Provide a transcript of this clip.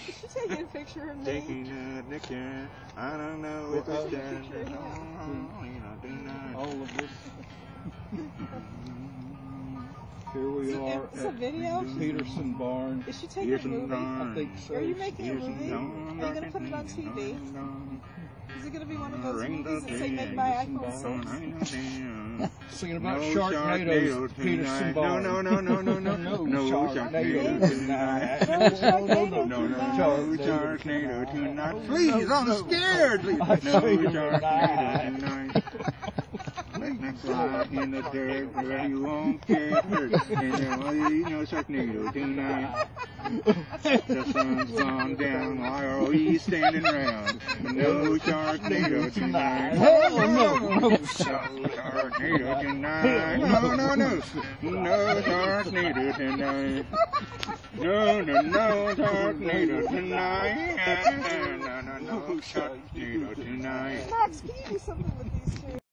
Taking a picture of me. Taking a picture. I don't know if it's done. All of this. Here we are It's a video? at Petersen Barn. Is she taking a movie? I think so. Are you making a movie? Are you going to put it on TV? Is it going to be one of those movies that say made by iPhone 6? Singing about Sharknado Petersen Barn. No, Sharknado tonight. Sharknado tonight. Please, I'm scared. No Sharknado tonight. Like next line in the dirt where you won't get hurt. And no Sharknado tonight. The sun's gone down, why are we standing round? No Sharknado tonight. No Sharknado tonight. No Sharknado tonight. No Sharknado tonight. No Sharknado tonight. Max, can you do something with these two?